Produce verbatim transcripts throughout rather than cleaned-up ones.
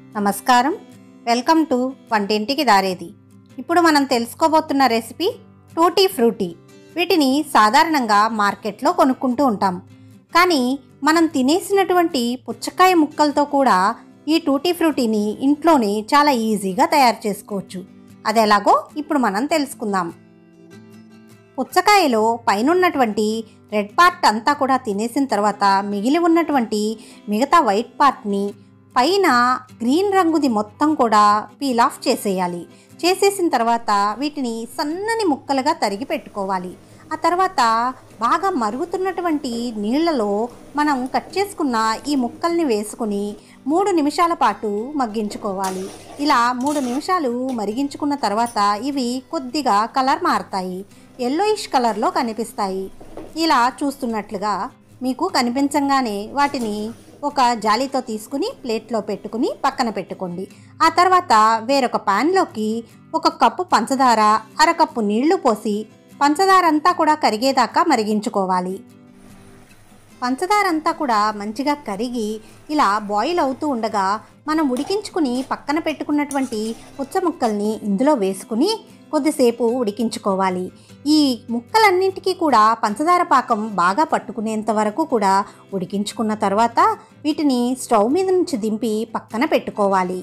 నమస్కారం, welcome to వంటింటికి దారేది. ఇప్పుడు మనం తెలుసుకోబోతున్న రెసిపీ టూటీ ఫ్రూటీ. వీటిని సాధారణంగా మార్కెట్లో కొనుక్కుంటూ ఉంటాం. కానీ మనం తినేసినటువంటి పుచ్చకాయ ముక్కలతో కూడా ఈ టూటీ ఫ్రూటీని ఇంట్లోనే చాలా ఈజీగా తయారు చేసుకోవచ్చు. అది ఎలాగో ఇప్పుడు మనం తెలుసుకుందాం. పుచ్చకాయలో పైనున్నటువంటి రెడ్ పార్ట్ అంతా కూడా తినేసిన తర్వాత మిగిలి ఉన్నటువంటి మిగతా వైట్ పార్ట్ని పైన గ్రీన్ రంగుది మొత్తం కూడా పీల్ ఆఫ్ చేసేయాలి. చేసేసిన తర్వాత వీటిని సన్నని ముక్కలుగా తరిగి పెట్టుకోవాలి. ఆ తర్వాత బాగా మరుగుతున్నటువంటి నీళ్లలో మనం కట్ చేసుకున్న ఈ ముక్కల్ని వేసుకుని మూడు నిమిషాల పాటు మగ్గించుకోవాలి. ఇలా మూడు నిమిషాలు మరిగించుకున్న తర్వాత ఇవి కొద్దిగా కలర్ మారుతాయి, ఎల్లోయిష్ కలర్లో కనిపిస్తాయి. ఇలా చూస్తున్నట్లుగా మీకు కనిపించగానే వాటిని ఒక జాలీతో తీసుకుని ప్లేట్లో పెట్టుకుని పక్కన పెట్టుకోండి. ఆ తర్వాత వేరొక ప్యాన్లోకి ఒక కప్పు పంచదార, అరకప్పు నీళ్లు పోసి పంచదార అంతా కూడా కరిగేదాకా మరిగించుకోవాలి. పంచదార అంతా కూడా మంచిగా కరిగి ఇలా బాయిల్ అవుతూ ఉండగా మనం ఉడికించుకుని పక్కన పెట్టుకున్నటువంటి పుచ్చ ముక్కల్ని ఇందులో వేసుకుని కొద్దిసేపు ఉడికించుకోవాలి. ఈ ముక్కలన్నింటికీ కూడా పంచదార పాకం బాగా పట్టుకునేంత వరకు కూడా ఉడికించుకున్న తర్వాత వీటిని స్టవ్ మీద నుంచి దింపి పక్కన పెట్టుకోవాలి.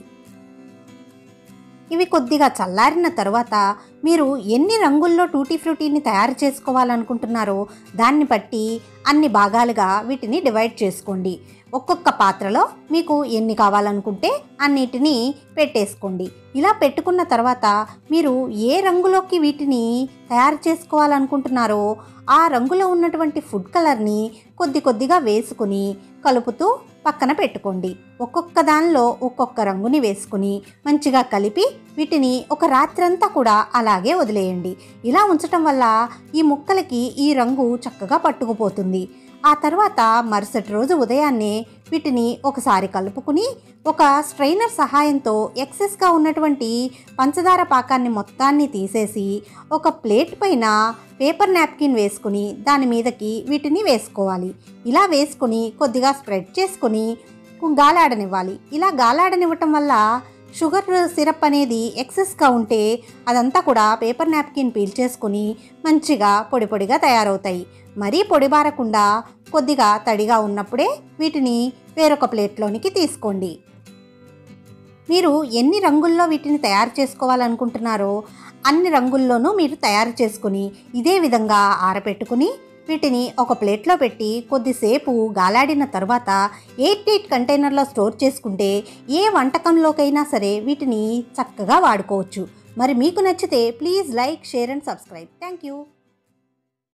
ఇవి కొద్దిగా చల్లారిన తర్వాత మీరు ఎన్ని రంగుల్లో టూటీ ఫ్రూటీని తయారు చేసుకోవాలనుకుంటున్నారో దాన్ని బట్టి అన్ని భాగాలుగా వీటిని డివైడ్ చేసుకోండి. ఒక్కొక్క పాత్రలో మీకు ఎన్ని కావాలనుకుంటే అన్నిటినీ పెట్టేసుకోండి. ఇలా పెట్టుకున్న తర్వాత మీరు ఏ రంగులోకి వీటిని తయారు చేసుకోవాలనుకుంటున్నారో ఆ రంగులో ఉన్నటువంటి ఫుడ్ కలర్ని కొద్ది కొద్దిగా వేసుకుని కలుపుతూ పక్కన పెట్టుకోండి. ఒక్కొక్క దానిలో ఒక్కొక్క రంగుని వేసుకుని మంచిగా కలిపి వీటిని ఒక రాత్రంతా కూడా అలాగే వదిలేయండి. ఇలా ఉంచటం వల్ల ఈ ముక్కలకి ఈ రంగు చక్కగా పట్టుకుపోతుంది. ఆ తర్వాత మరుసటి రోజు ఉదయాన్నే వీటిని ఒకసారి కలుపుకుని ఒక స్ట్రైనర్ సహాయంతో ఎక్సెస్గా ఉన్నటువంటి పంచదార పాకాన్ని మొత్తాన్ని తీసేసి ఒక ప్లేట్ పైన పేపర్ నాప్కిన్ వేసుకుని దాని మీదకి వీటిని వేసుకోవాలి. ఇలా వేసుకుని కొద్దిగా స్ప్రెడ్ చేసుకుని గాలాడనివ్వాలి. ఇలా గాలాడనివ్వటం వల్ల షుగర్ సిరప్ అనేది ఎక్సెస్గా ఉంటే అదంతా కూడా పేపర్ నాప్కిన్ పీల్చేసుకుని మంచిగా పొడి పొడిగా తయారవుతాయి. మరీ పొడిబారకుండా కొద్దిగా తడిగా ఉన్నప్పుడే వీటిని వేరొక ప్లేట్లోనికి తీసుకోండి. మీరు ఎన్ని రంగుల్లో వీటిని తయారు చేసుకోవాలనుకుంటున్నారో అన్ని రంగుల్లోనూ మీరు తయారు చేసుకుని ఇదే విధంగా ఆరబెట్టుకుని వీటిని ఒక ప్లేట్లో పెట్టి కొద్దిసేపు గాలాడిన తర్వాత ఎయిట్ ఎయిట్ కంటైనర్లో స్టోర్ చేసుకుంటే ఏ వంటకంలోకైనా సరే వీటిని చక్కగా వాడుకోవచ్చు. మరి మీకు నచ్చితే please like, share and subscribe. Thank you.